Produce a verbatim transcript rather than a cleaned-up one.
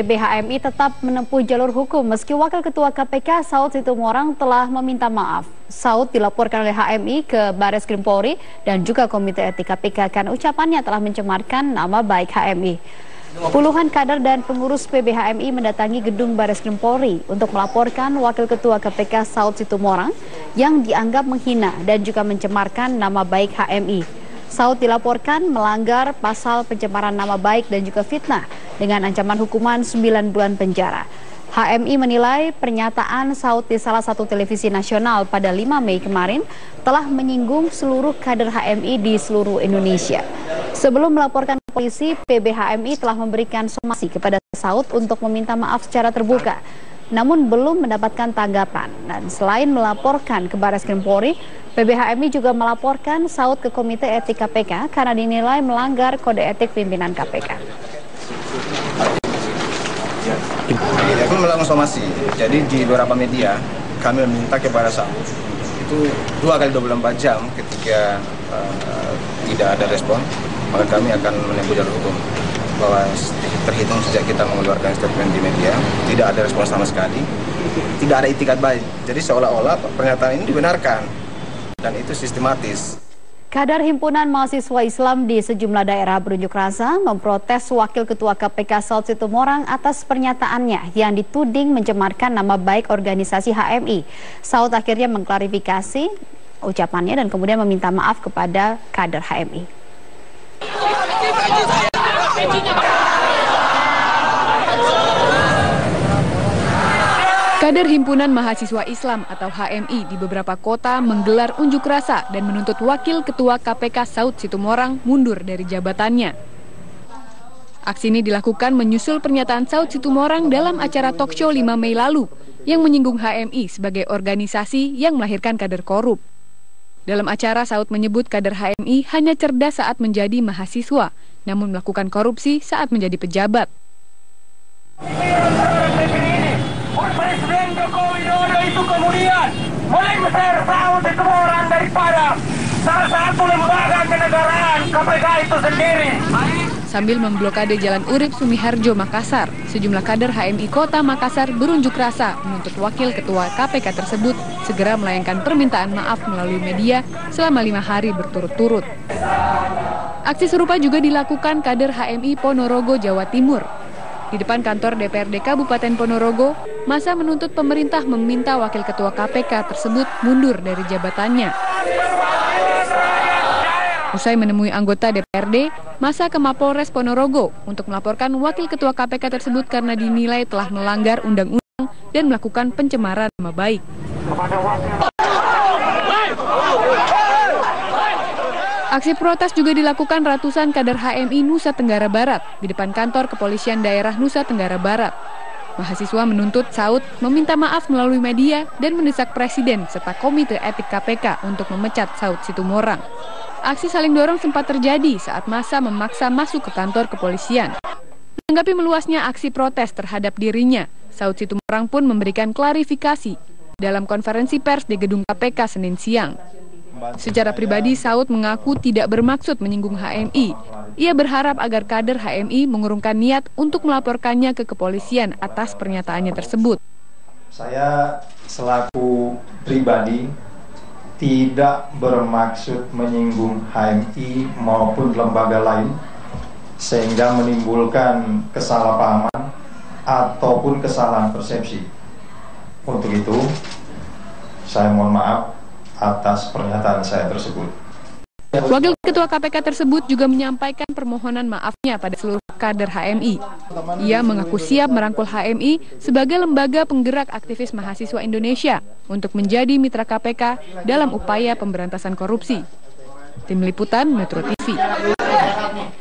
P B H M I tetap menempuh jalur hukum meski Wakil Ketua K P K Saud Situmorang telah meminta maaf. Saud dilaporkan oleh H M I ke Baris Krim Polri dan juga Komite Etik K P K karena ucapannya telah mencemarkan nama baik H M I. Puluhan kader dan pengurus P B H M I mendatangi gedung Baris Krim Polri untuk melaporkan Wakil Ketua K P K Saud Situmorang yang dianggap menghina dan juga mencemarkan nama baik H M I. Saud dilaporkan melanggar pasal pencemaran nama baik dan juga fitnah dengan ancaman hukuman sembilan bulan penjara. H M I menilai pernyataan Saud di salah satu televisi nasional pada lima Mei kemarin telah menyinggung seluruh kader H M I di seluruh Indonesia. Sebelum melaporkan ke polisi, P B H M I telah memberikan somasi kepada Saud untuk meminta maaf secara terbuka, namun belum mendapatkan tanggapan. Dan selain melaporkan ke Baris Krim Polri, P B H M I juga melaporkan Saud ke Komite Etik K P K karena dinilai melanggar kode etik pimpinan K P K. Ya, kami melakukan somasi. Jadi di beberapa media kami meminta kepada Saud itu dua kali dua puluh empat jam ketika uh, tidak ada respon, maka kami akan menempuh jalur hukum. Bahwa terhitung sejak kita mengeluarkan statement di media, tidak ada respon sama sekali, tidak ada itikat baik. Jadi seolah-olah pernyataan ini dibenarkan dan itu sistematis. Kadar Himpunan Mahasiswa Islam di sejumlah daerah berunjuk rasa memprotes Wakil Ketua K P K Saud Situmorang atas pernyataannya yang dituding mencemarkan nama baik organisasi H M I. Saud akhirnya mengklarifikasi ucapannya dan kemudian meminta maaf kepada kader H M I. Kader Himpunan Mahasiswa Islam atau H M I di beberapa kota menggelar unjuk rasa dan menuntut Wakil Ketua K P K Saud Situmorang mundur dari jabatannya. Aksi ini dilakukan menyusul pernyataan Saud Situmorang dalam acara talk show lima Mei lalu yang menyinggung H M I sebagai organisasi yang melahirkan kader korup. Dalam acara, Saud menyebut kader H M I hanya cerdas saat menjadi mahasiswa, namun melakukan korupsi saat menjadi pejabat. Presiden Joko Widodo itu kemudian melengsar Saud Situmorang daripada salah satu lembaga kenegaraan K P K itu sendiri. Sambil memblokade Jalan Urip Sumiharjo, Makassar, sejumlah kader H M I Kota Makassar berunjuk rasa menuntut Wakil Ketua K P K tersebut segera melayangkan permintaan maaf melalui media selama lima hari berturut-turut. Aksi serupa juga dilakukan kader H M I Ponorogo, Jawa Timur. Di depan kantor D P R D Kabupaten Ponorogo, massa menuntut pemerintah meminta Wakil Ketua K P K tersebut mundur dari jabatannya. Usai menemui anggota D P R D, massa ke Mapolres Ponorogo untuk melaporkan Wakil Ketua K P K tersebut karena dinilai telah melanggar undang-undang dan melakukan pencemaran nama baik. Aksi protes juga dilakukan ratusan kader H M I Nusa Tenggara Barat di depan kantor Kepolisian Daerah Nusa Tenggara Barat. Mahasiswa menuntut Saud meminta maaf melalui media dan mendesak Presiden serta Komite Etik K P K untuk memecat Saud Situmorang. Aksi saling dorong sempat terjadi saat massa memaksa masuk ke kantor kepolisian. Menanggapi meluasnya aksi protes terhadap dirinya, Saud Situmorang pun memberikan klarifikasi dalam konferensi pers di gedung K P K Senin siang. Secara pribadi, Saud mengaku tidak bermaksud menyinggung H M I. Ia berharap agar kader H M I mengurungkan niat untuk melaporkannya ke kepolisian atas pernyataannya tersebut. Saya selaku pribadi tidak bermaksud menyinggung H M I maupun lembaga lain sehingga menimbulkan kesalahpahaman ataupun kesalahan persepsi. Untuk itu, saya mohon maaf atas pernyataan saya tersebut. Wakil Ketua K P K tersebut juga menyampaikan permohonan maafnya pada seluruh kader H M I. Ia mengaku siap merangkul H M I sebagai lembaga penggerak aktivis mahasiswa Indonesia untuk menjadi mitra K P K dalam upaya pemberantasan korupsi. Tim Liputan Metro T V.